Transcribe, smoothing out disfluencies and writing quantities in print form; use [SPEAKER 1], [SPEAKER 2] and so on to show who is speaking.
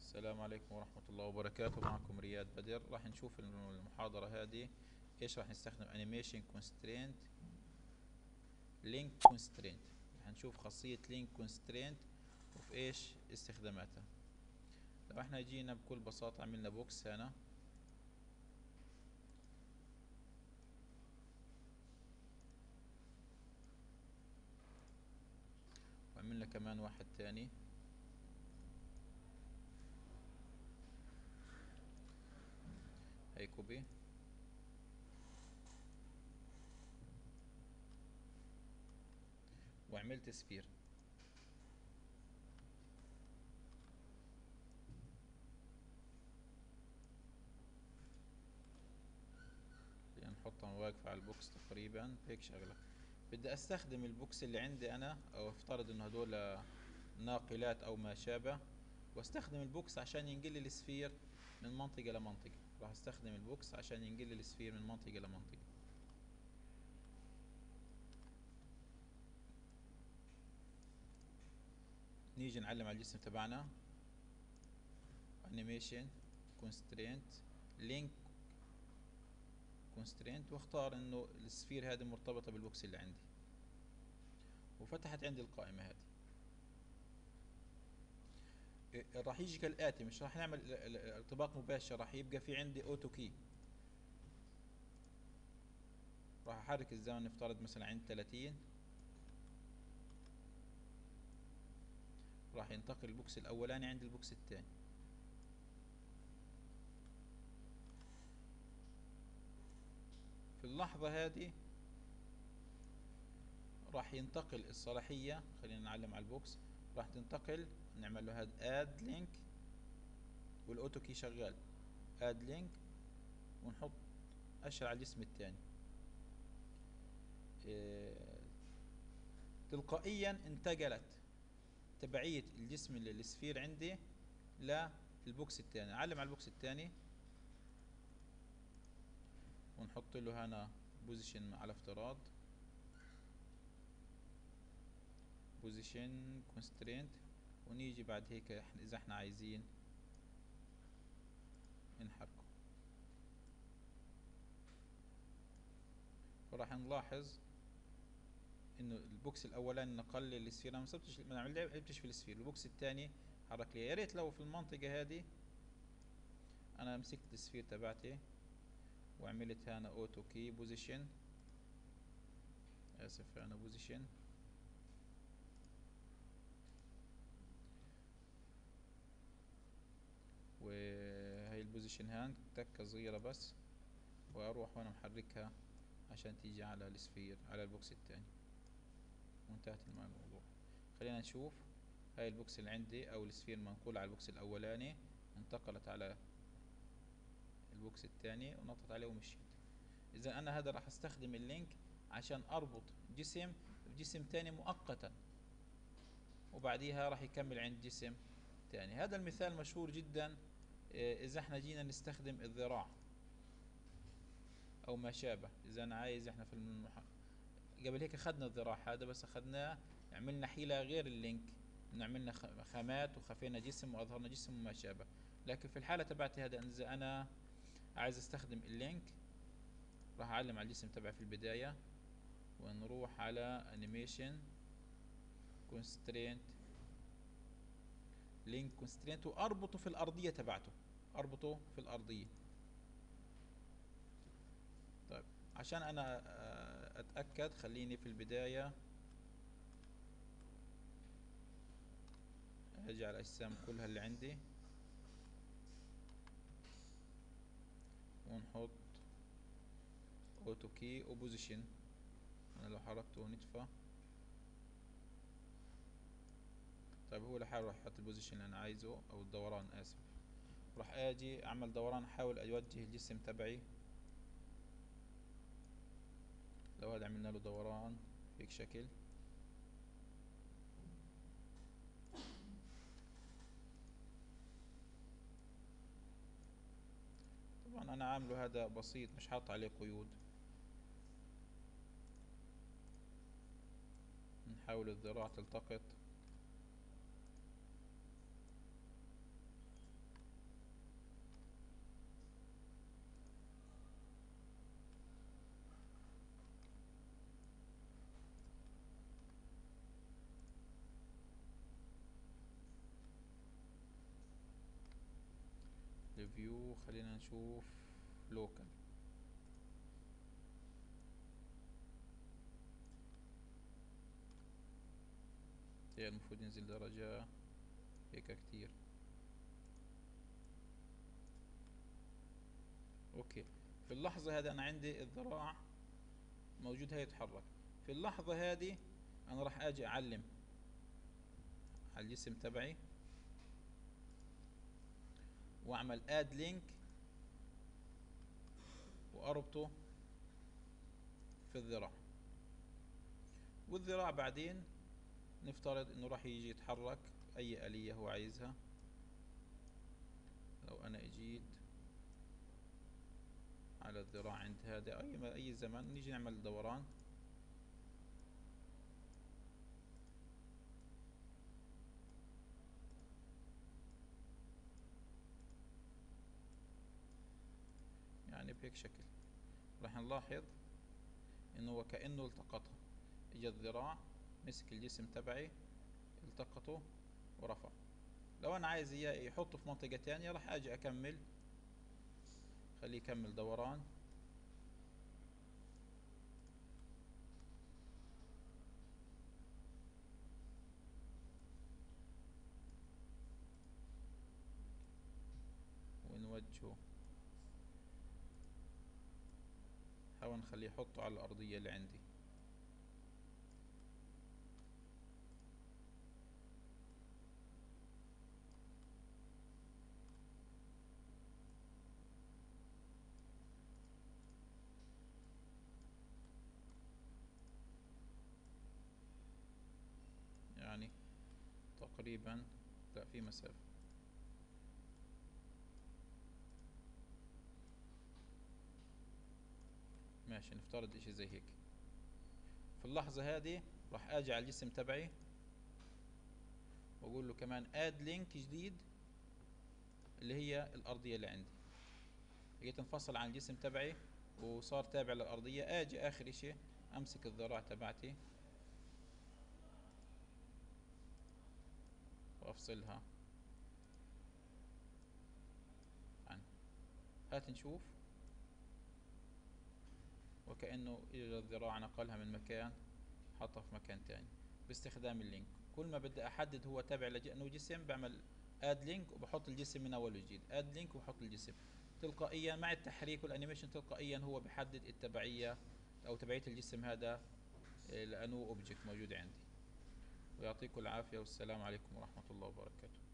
[SPEAKER 1] السلام عليكم ورحمة الله وبركاته. معكم رياد بدر. راح نشوف المحاضرة هذه ايش راح نستخدم animation constraint link constraint. راح نشوف خاصية link constraint وفي ايش استخداماتها. لو احنا جينا بكل بساطة عملنا بوكس هنا، وعملنا كمان واحد تاني، هي كوبي، وعملت سفير. يعني نحطها واقفة على البوكس تقريبا هيك شغلة. بدي استخدم البوكس اللي عندي انا، او افترض انه هدول ناقلات او ما شابه، واستخدم البوكس عشان ينقل لي السفير من منطقة لمنطقة. راح استخدم البوكس عشان ينقل لي السفير من منطقة لمنطقة. نيجي نعلم على الجسم تبعنا animation constraint link constraint، واختار انه السفير هذه مرتبطة بالبوكس اللي عندي، وفتحت عندي القائمة هذه. راح يجي كالآتي، مش راح نعمل ارتباط مباشر، راح يبقى في عندي اوتو كي. راح احرك الزمن، نفترض مثلا عند 30، راح ينتقل البوكس الاولاني عند البوكس الثاني. في اللحظة هذه راح ينتقل الصلاحية، خلينا نعلم على البوكس، راح تنتقل، نعمل له هذا اد لينك، والاوتو كي شغال، اد لينك، ونحط اشر على الجسم الثاني. اه تلقائيا انتقلت تبعية الجسم اللي السفير عندي للبوكس الثاني. علم على البوكس الثاني ونحط له هنا بوزيشن على افتراض، بوزيشن كونسترينت، ونيجي بعد هيك اذا احنا عايزين نحركه. فراح نلاحظ انه البوكس الاولاني نقل لي السفير، انا ما لعبتش في السفير. البوكس الثاني حرك لي. يا ريت لو في المنطقة هذه انا مسكت السفير تبعتي وعملت هنا اوتو كي بوزيشن، اسف هنا بوزيشن، وهي البوزيشن هاند تكة صغيرة بس، واروح وانا محركها عشان تيجي على السفير على البوكس الثاني، وانتهت الموضوع. خلينا نشوف. هاي البوكس اللي عندي او السفير منقول على البوكس الاولاني، انتقلت على البوكس الثاني ونطت عليه ومشيت. اذا انا هذا راح استخدم اللينك عشان اربط جسم بجسم ثاني مؤقتا، وبعديها راح يكمل عند جسم ثاني. هذا المثال مشهور جدا. اذا احنا جينا نستخدم الذراع او ما شابه، اذا انا عايز، احنا في قبل هيك اخذنا الذراع هذا، بس اخذناه عملنا حيلة غير اللينك، انه عملنا خامات وخفينا جسم واظهرنا جسم وما شابه. لكن في الحالة تبعتي هذا، اذا انا عايز استخدم اللينك، راح اعلم على الجسم تبعي في البداية، ونروح على animation constraint link constraint، واربطه في الارضية تبعته، اربطه في الارضية. طيب، عشان انا اتأكد، خليني في البداية اجي على الاجسام كلها اللي عندي، ونحط اوتو كي وبوزيشن. انا لو حركته نتفة. طيب هو لحاله راح يحط البوزيشن اللي انا عايزه، او الدوران، اسف. راح اجي اعمل دوران، احاول اوجه الجسم تبعي. لو هذا عملنا له دوران هيك شكل، طبعا انا عامله هذا بسيط، مش حاط عليه قيود. نحاول الذراع تلتقط. فيو خلينا نشوف لوكال. هي المفروض ينزل درجة هيك كتير. اوكي، في اللحظة هذه انا عندي الذراع موجود هي يتحرك. في اللحظة هذه انا راح اجي اعلم على الجسم تبعي واعمل اد لينك واربطه في الذراع، والذراع بعدين نفترض انه راح يجي يتحرك اي آلية هو عايزها. لو انا اجيت على الذراع عند هذا اي زمن نيجي نعمل دوران، يعني بهيك شكل راح نلاحظ انه وكأنه التقطها. اجى الذراع مسك الجسم تبعي التقطه ورفع. لو انا عايز اياه يحطه في منطقة تانية راح اجي اكمل، خليه يكمل دوران. ونوجهه، حاول نخليه يحطه على الأرضية اللي عندي. يعني تقريبا، لا في مسافة. ماشي، نفترض اشي زي هيك. في اللحظة هذه راح اجي على الجسم تبعي واقول له كمان اد لينك جديد اللي هي الأرضية اللي عندي. جيت انفصل عن الجسم تبعي وصار تابع للأرضية. اجي اخر اشي امسك الذراع تبعتي وافصلها عنه. هات نشوف، وكأنه إجا الذراع نقلها من مكان حطها في مكان تاني باستخدام اللينك. كل ما بدي احدد هو تابع لانه جسم بعمل اد لينك وبحط الجسم من اول وجديد، اد لينك وبحط الجسم تلقائيا مع التحريك والانيميشن. تلقائيا هو بحدد التبعية او تبعية الجسم هذا لانه اوبجكت موجود عندي. ويعطيكم العافية والسلام عليكم ورحمة الله وبركاته.